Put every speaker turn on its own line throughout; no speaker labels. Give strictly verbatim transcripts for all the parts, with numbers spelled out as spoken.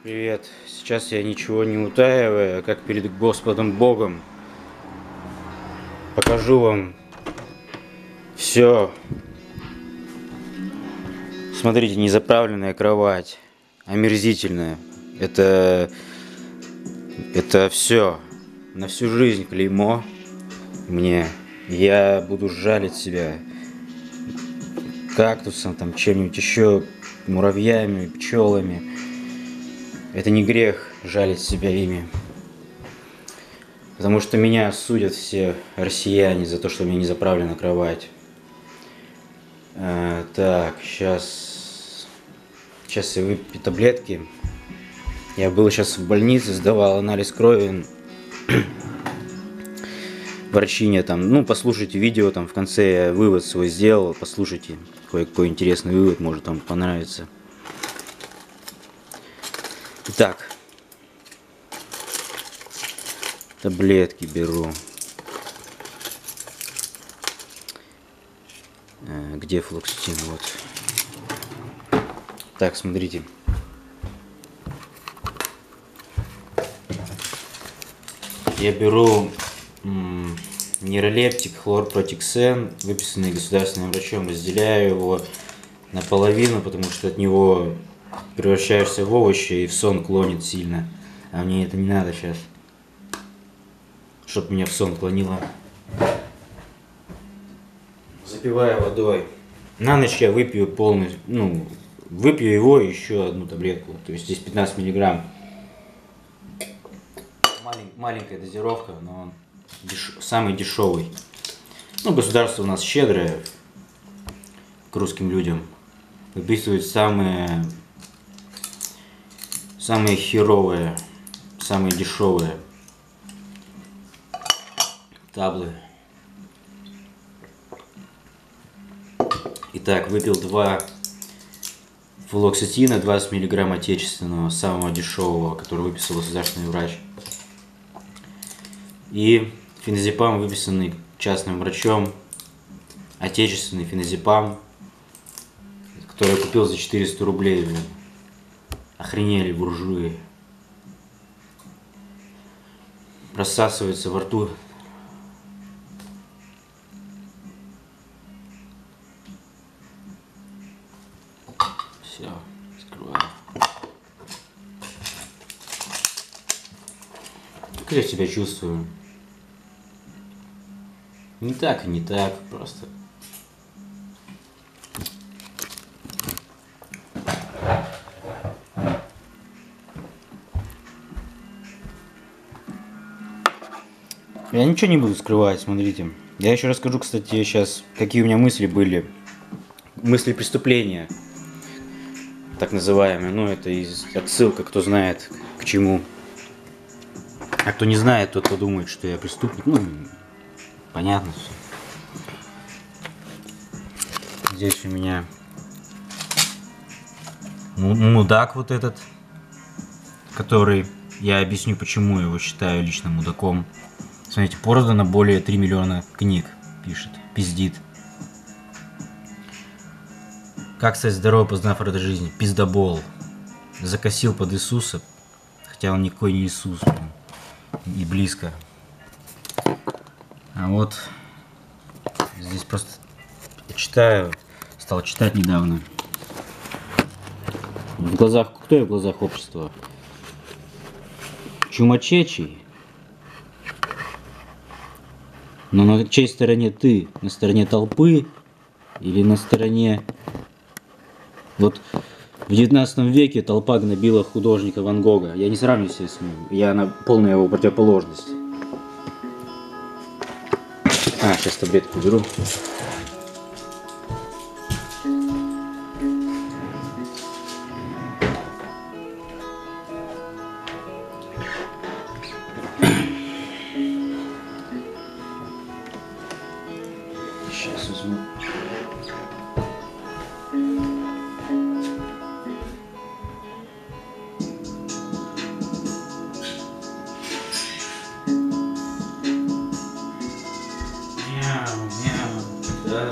Привет. Сейчас я ничего не утаивая, как перед Господом Богом покажу вам все. Смотрите, незаправленная кровать, омерзительная. Это, это все на всю жизнь клеймо мне. Я буду жалить себя кактусом, там чем-нибудь еще, муравьями, пчелами. Это не грех жалить себя ими. Потому что меня судят все россияне за то, что у меня не заправлена кровать. А, так, сейчас... Сейчас я выпью таблетки. Я был сейчас в больнице, сдавал анализ крови. Врачиня там, ну, послушайте видео, там в конце я вывод свой сделал. Послушайте, какой интересный вывод, может вам понравится. Итак, таблетки беру. Где флоксетин? Вот. Так, смотрите. Я беру м, нейролептик хлорпротиксен, выписанный государственным врачом, разделяю его наполовину, потому что от него превращаешься в овощи и в сон клонит сильно. А мне это не надо сейчас. Чтоб меня в сон клонило. Запиваю водой. На ночь я выпью полностью, ну, выпью его и еще одну таблетку. То есть здесь пятнадцать миллиграмм. Малень, маленькая дозировка, но он деш, самый дешевый. Ну, государство у нас щедрое к русским людям. Выписывают самые, самые херовые, самые дешевые таблы. Итак, выпил два флоксетина, двадцать миллиграмм отечественного, самого дешевого, который выписал государственный врач. И феназепам, выписанный частным врачом, отечественный феназепам, который я купил за четыреста рублей. Блин. Охренели буржуи. Рассасывается во рту. Все, скрываю. Как я себя чувствую? Не так и не так, просто. Я ничего не буду скрывать, смотрите. Я еще расскажу, кстати, сейчас, какие у меня мысли были. Мысли преступления, так называемые. Ну, это из отсылка, кто знает, к чему. А кто не знает, тот подумает, что я преступник. Ну, понятно все. Здесь у меня мудак вот этот, который, я объясню, почему его считаю лично мудаком. Смотрите, продано более трёх миллионов книг, пишет, пиздит. Как стать здоровым, познав радость жизни? Пиздобол. Закосил под Иисуса, хотя он никакой не Иисус, блин, и близко. А вот здесь просто читаю, стал читать недавно. В глазах, кто я в глазах общества? Чумачечий. Но на чьей стороне ты? На стороне толпы или на стороне... Вот в девятнадцатом веке толпа гнобила художника Ван Гога. Я не сравниваю себя с ним. Я на полная его противоположность. А, сейчас таблетку беру. Сейчас возьму. Мяу, мяу, да.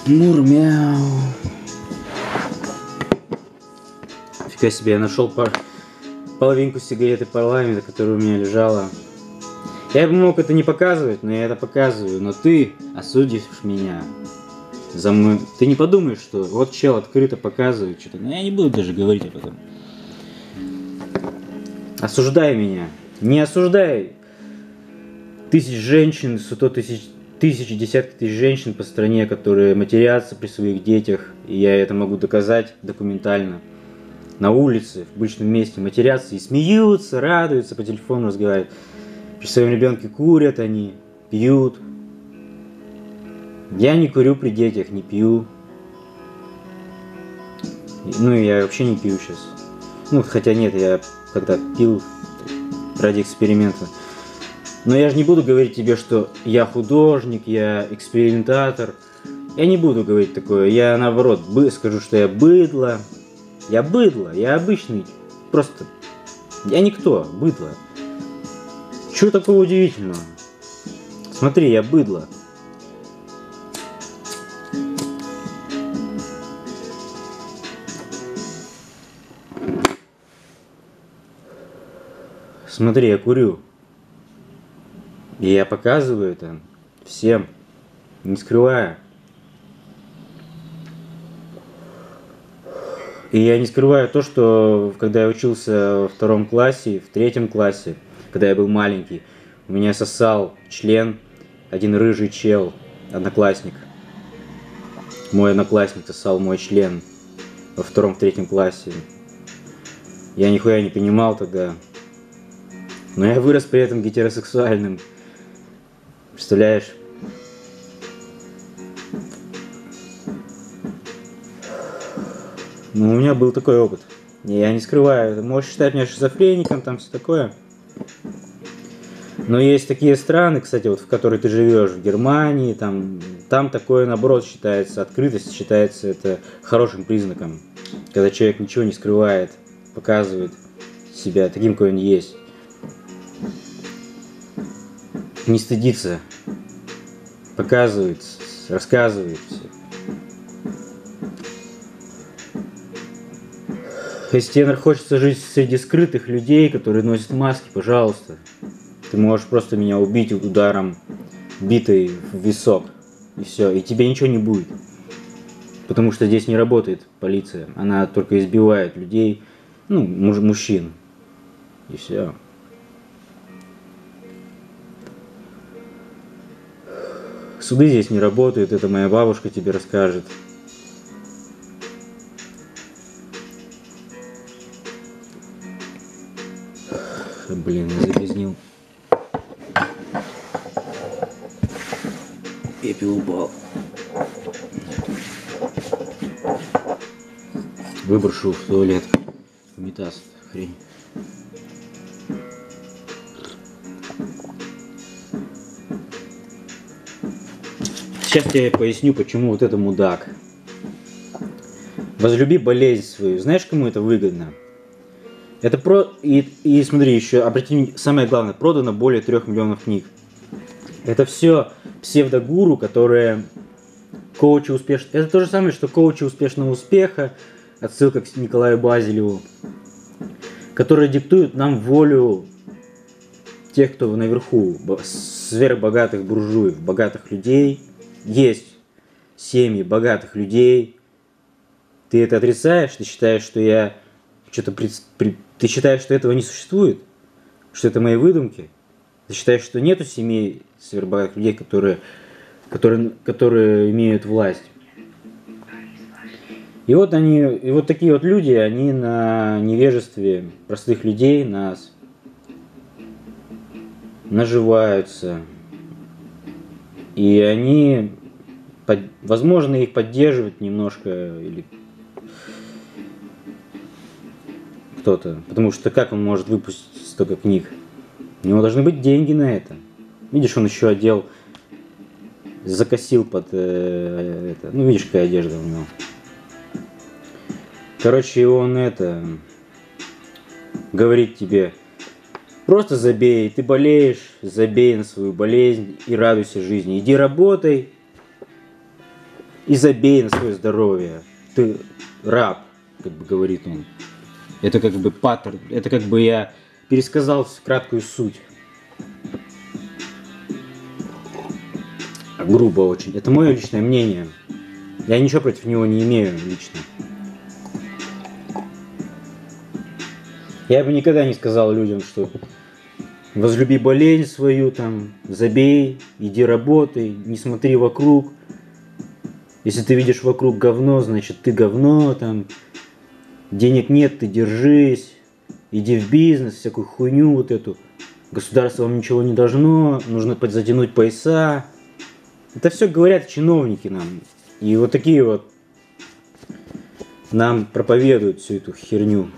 Мурмяу. Фига себе, я нашел пар... половинку сигареты парламента, которая у меня лежала. Я бы мог это не показывать, но я это показываю. Но ты осудишь меня за мной. Ты не подумаешь, что вот чел открыто показывает что-то. Но я не буду даже говорить об этом. Осуждай меня. Не осуждай тысяч женщин, сто тысяч, тысячи, десятки тысяч женщин по стране, которые матерятся при своих детях. И я это могу доказать документально. На улице, в публичном месте матерятся и смеются, радуются, по телефону разговаривают. При своем ребенке курят они, пьют. Я не курю при детях, не пью. Ну и я вообще не пью сейчас. Ну, хотя нет, я когда пил ради эксперимента. Но я же не буду говорить тебе, что я художник, я экспериментатор. Я не буду говорить такое. Я наоборот скажу, что я быдло. Я быдло, я обычный. Просто я никто, быдло. Чего такого удивительного? Смотри, я быдло. Смотри, я курю. И я показываю это всем, не скрывая. И я не скрываю то, что когда я учился во втором классе, в третьем классе, когда я был маленький, у меня сосал член один рыжий чел, одноклассник. Мой одноклассник сосал мой член во втором, в третьем классе. Я нихуя не понимал тогда. Но я вырос при этом гетеросексуальным. Представляешь? Ну, у меня был такой опыт. Я не скрываю. Можешь считать меня шизофреником, там все такое. Но есть такие страны, кстати, вот в которых ты живешь, в Германии, там, там такое, наоборот, считается, открытость считается это хорошим признаком. Когда человек ничего не скрывает, показывает себя таким, какой он есть. Не стыдится, показывает, рассказывает все. Если тебе хочется жить среди скрытых людей, которые носят маски, пожалуйста. Ты можешь просто меня убить ударом битой в висок. И все. И тебе ничего не будет. Потому что здесь не работает полиция. Она только избивает людей, ну, муж, мужчин. И все. Суды здесь не работают, это моя бабушка тебе расскажет. Блин, я загрязнил. Пепел упал. Выброшу в туалет. Унитаз, хрень. Сейчас я поясню, почему вот это мудак. Возлюби болезнь свою. Знаешь, кому это выгодно? Это про... И, и смотри, еще, обрати, самое главное, продано более трех миллионов книг. Это все псевдогуру, которые коучи успешного... Это то же самое, что коучи успешного успеха, отсылка к Николаю Базелеву, которые диктуют нам волю тех, кто наверху, сверхбогатых буржуев, богатых людей. Есть семьи богатых людей. Ты это отрицаешь? Ты считаешь, что я что-то... При... При... Ты считаешь, что этого не существует? Что это мои выдумки? Ты считаешь, что нету семей сверхбогатых людей, которые, которые, которые имеют власть? И вот они, и вот такие вот люди, они на невежестве простых людей нас наживаются. И они, под, возможно, их поддерживают немножко, или кто-то. Потому что как он может выпустить столько книг? У него должны быть деньги на это. Видишь, он еще одел, закосил под э, это. Ну, видишь, какая одежда у него. Короче, он это говорит тебе: просто забей, ты болеешь, забей на свою болезнь и радуйся жизни. Иди работай, и забей на свое здоровье. Ты раб, как бы говорит он. Это как бы паттерн, это как бы я пересказал краткую суть. Грубо очень. Это мое личное мнение. Я ничего против него не имею лично. Я бы никогда не сказал людям, что возлюби болезнь свою, там, забей, иди работай, не смотри вокруг. Если ты видишь вокруг говно, значит ты говно, там, денег нет, ты держись, иди в бизнес, всякую хуйню вот эту. Государство вам ничего не должно, нужно затянуть пояса. Это все говорят чиновники нам. И вот такие вот нам проповедуют всю эту херню.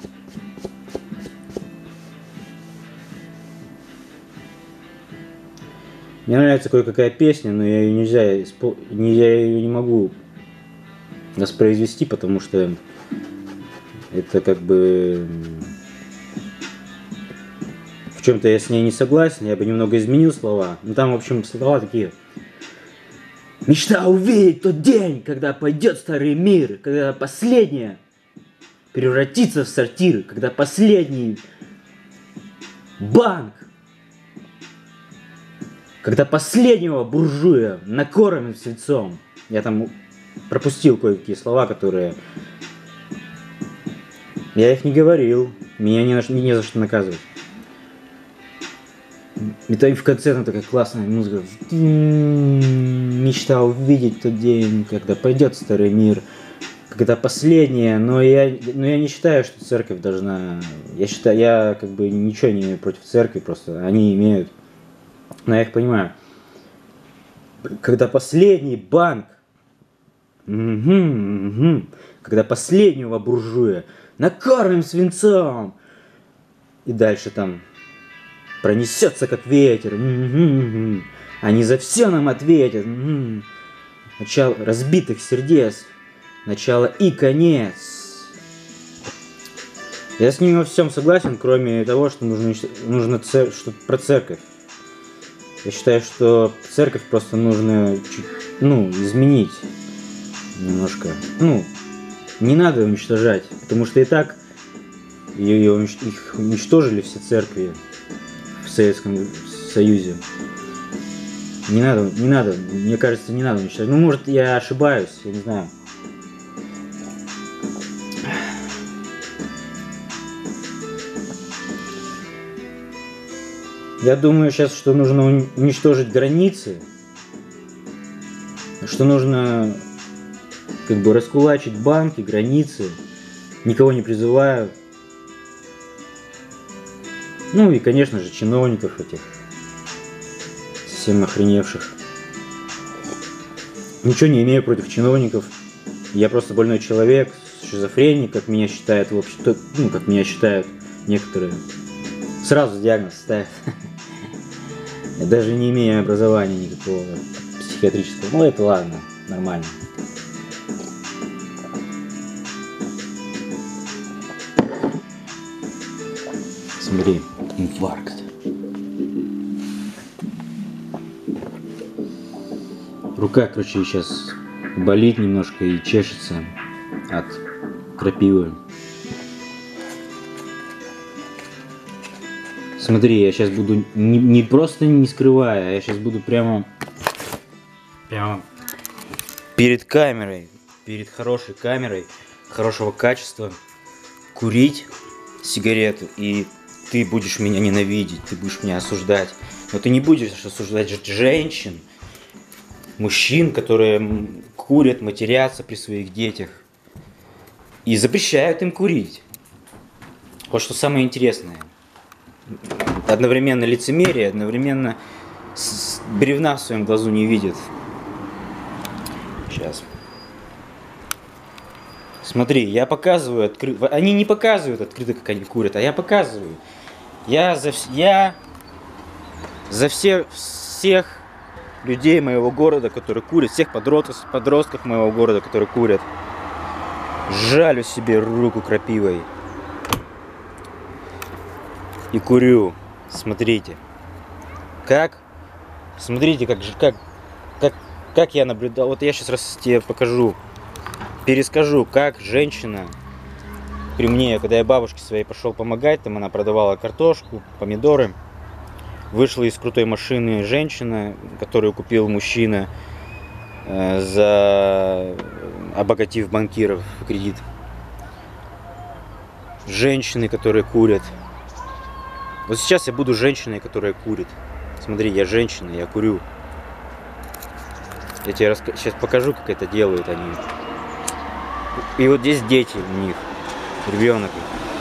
Мне нравится кое-какая песня, но я ее нельзя, испол... я ее не могу воспроизвести, потому что это как бы в чем-то я с ней не согласен, я бы немного изменил слова. Но там, в общем, слова такие. Мечта увидеть тот день, когда пойдет старый мир, когда последнее превратится в сортир, когда последний банк, когда последнего буржуя накормим свинцом. Я там пропустил кое-какие слова, которые... Я их не говорил, меня не, на... не за что наказывать. И то и в конце там такая классная музыка. Мечта увидеть тот день, когда пойдет старый мир, когда последнее, но я, но я не считаю, что церковь должна... Я считаю, я как бы ничего не имею против церкви, просто они имеют... Но я их понимаю. Когда последний банк, угу, угу, когда последнего буржуя накормим свинцом, и дальше там пронесется как ветер, угу, угу, они за все нам ответят. Угу. Начало разбитых сердец, начало и конец. Я с ними во всем согласен, кроме того, что нужно, нужно цер... что про церковь. Я считаю, что церковь просто нужно чуть, ну, изменить немножко. Ну, не надо уничтожать, потому что и так ее, их уничтожили все церкви в Советском Союзе. Не надо, не надо, мне кажется, не надо уничтожать. Ну, может, я ошибаюсь, я не знаю. Я думаю сейчас, что нужно уничтожить границы, что нужно как бы раскулачить банки, границы, никого не призываю. Ну и, конечно же, чиновников этих, совсем охреневших. Ничего не имею против чиновников, я просто больной человек, шизофреник, как меня считают, в общем-то, ну, как меня считают некоторые. Сразу диагноз ставят. Я даже не имею образования никакого психиатрического. Ну это ладно, нормально. Смотри, инфаркт. Рука, короче, сейчас болит немножко и чешется от крапивы. Смотри, я сейчас буду не, не просто не скрывая, а я сейчас буду прямо, прямо перед камерой, перед хорошей камерой, хорошего качества, курить сигарету, и ты будешь меня ненавидеть, ты будешь меня осуждать. Но ты не будешь осуждать женщин, мужчин, которые курят, матерятся при своих детях и запрещают им курить. Вот что самое интересное. Одновременно лицемерие, одновременно с... бревна в своем глазу не видит. Сейчас. Смотри, я показываю открыто. Они не показывают открыто, как они курят, а я показываю. Я за, я за все... всех людей моего города, которые курят, всех подростков, подростков моего города, которые курят, жалю себе руку крапивой. И курю. Смотрите. Как? Смотрите, как же, как, как, Как я наблюдал, вот я сейчас раз тебе покажу, перескажу, как женщина при мне, когда я бабушке своей пошел помогать, там она продавала картошку, помидоры, вышла из крутой машины женщина, которую купил мужчина, э, за обогатив банкиров в кредит. Женщины, которые курят. Вот сейчас я буду женщиной, которая курит. Смотри, я женщина, я курю. Я тебе раска... сейчас покажу, как это делают они. И вот здесь дети у них, ребенок.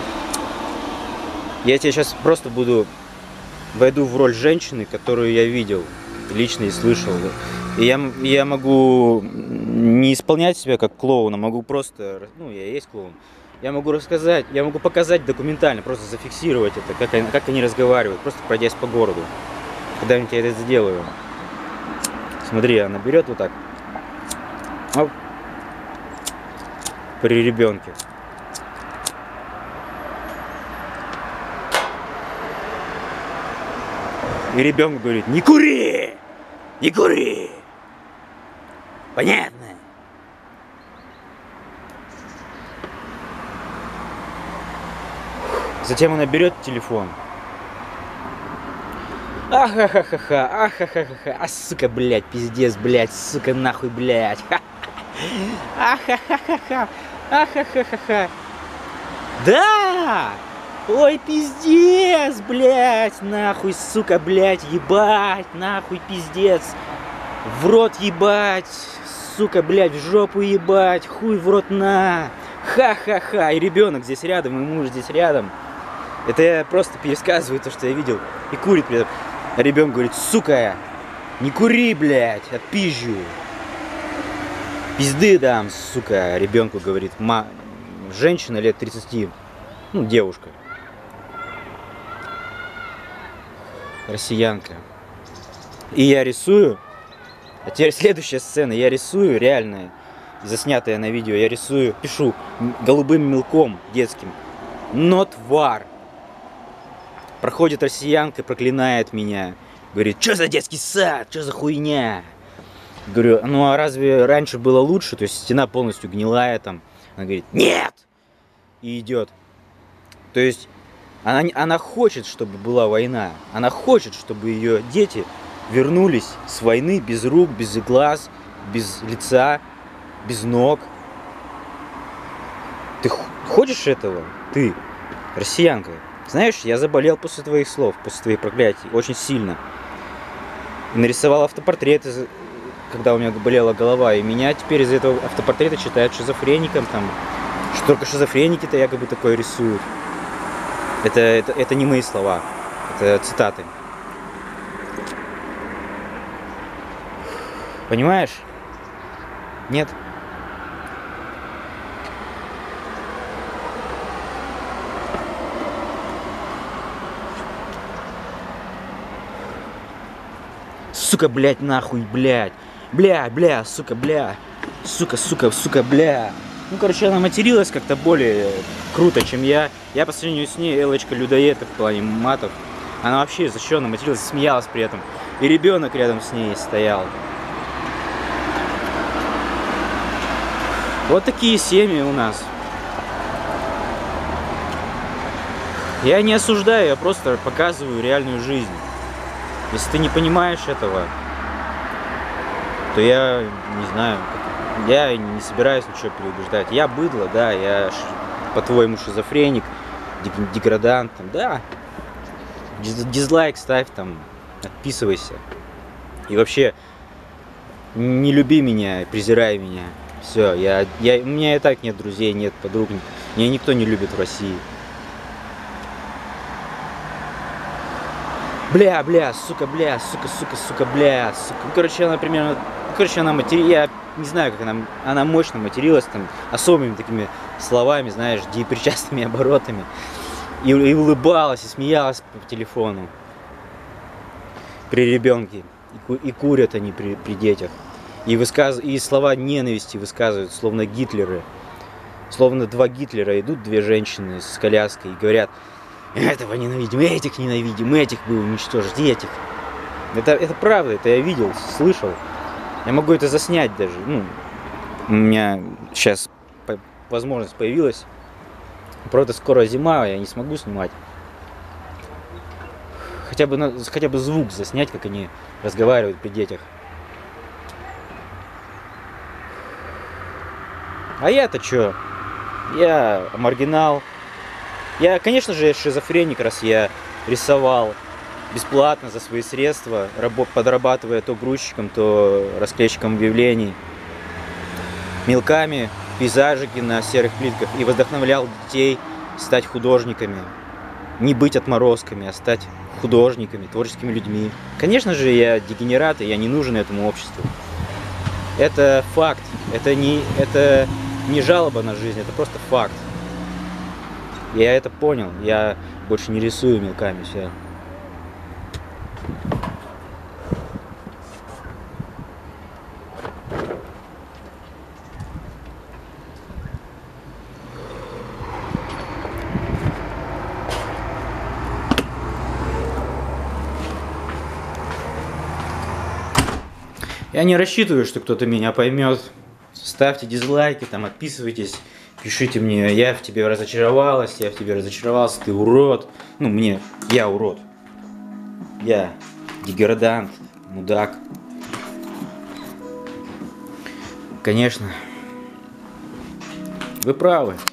Я тебе сейчас просто буду войду в роль женщины, которую я видел, лично и слышал. И я, я могу не исполнять себя как клоун, а могу просто, ну, я и есть клоун. Я могу рассказать, я могу показать документально, просто зафиксировать это, как они, как они разговаривают, просто пройдясь по городу. Когда-нибудь я это сделаю. Смотри, она берет вот так. Оп. При ребенке. И ребенок говорит: не кури! Не кури! Понятно? Затем она берет телефон. Ахахаха, ахахаха, а сука, блядь, пиздец, блядь, сука, нахуй, блядь. Ахахаха, ахахаха. Да! Ой, пиздец, блядь, нахуй, сука, блядь, ебать, нахуй, пиздец. В рот ебать, сука, блядь, в жопу ебать, хуй в рот на. Ха-ха-ха, и ребенок здесь рядом, и муж здесь рядом. Это я просто пересказываю то, что я видел. И курит при этом. А ребенок говорит: сука, не кури, блядь, отпизжу. Пизды дам, сука, ребенку говорит. Ма... Женщина лет тридцати, ну, девушка. Россиянка. И я рисую. А теперь следующая сцена. Я рисую, реальная, заснятая на видео. Я рисую, пишу голубым мелком детским: not war. Проходит россиянка, проклинает меня. Говорит: что за детский сад, что за хуйня? Говорю: ну а разве раньше было лучше? То есть стена полностью гнилая там. Она говорит: нет! И идет. То есть она, она хочет, чтобы была война. Она хочет, чтобы ее дети вернулись с войны без рук, без глаз, без лица, без ног. Ты хочешь этого? Ты, россиянка. Знаешь, я заболел после твоих слов, после твоих проклятий, очень сильно. Нарисовал автопортреты, когда у меня болела голова, и меня теперь из этого автопортрета считают шизофреником, там, что только шизофреники-то якобы такое рисуют. Это, это, это не мои слова, это цитаты. Понимаешь? Нет? Сука, блядь, нахуй, блядь. Бля, бля, сука, бля. Сука, сука, сука, бля. Ну, короче, она материлась как-то более круто, чем я. Я по сравнению с ней Элочка людоедка в плане матов. Она вообще защищенно материлась, смеялась при этом. И ребенок рядом с ней стоял. Вот такие семьи у нас. Я не осуждаю, я просто показываю реальную жизнь. Если ты не понимаешь этого, то я не знаю, я не собираюсь ничего переубеждать. Я быдло, да, я, по-твоему, шизофреник, деградант, там, да. Дизлайк ставь, там, отписывайся. И вообще, не люби меня, презирай меня. Все, я, я, у меня и так нет друзей, нет подруг, меня никто не любит в России. Бля, бля, сука, бля, сука, сука, сука, бля, сука. Ну, короче, она примерно, короче, она матери, я не знаю, как она, она мощно материлась, там, особыми такими словами, знаешь, депричастными оборотами. И, и улыбалась, и смеялась по телефону при ребенке. И, и курят они при, при детях. И, высказ... и слова ненависти высказывают, словно Гитлеры. Словно два Гитлера идут, две женщины с коляской, и говорят: этого ненавидим, этих ненавидим, этих бы уничтожить, этих. Это, это правда, это я видел, слышал. Я могу это заснять даже. Ну, у меня сейчас возможность появилась. Правда, скоро зима, я не смогу снимать. Хотя бы, хотя бы звук заснять, как они разговаривают при детях. А я-то чё? Я маргинал. Я, конечно же, шизофреник, раз я рисовал бесплатно за свои средства, подрабатывая то грузчиком, то расклейщиком объявлений, мелками, пейзажики на серых плитках, и вдохновлял детей стать художниками. Не быть отморозками, а стать художниками, творческими людьми. Конечно же, я дегенерат, и я не нужен этому обществу. Это факт, это не, это не жалоба на жизнь, это просто факт. Я это понял, я больше не рисую мелками, все. Я не рассчитываю, что кто-то меня поймет. Ставьте дизлайки, там, отписывайтесь, пишите мне, я в тебе разочаровалась, я в тебе разочаровался, ты урод. Ну, мне, я урод. Я деградант, мудак. Конечно. Вы правы.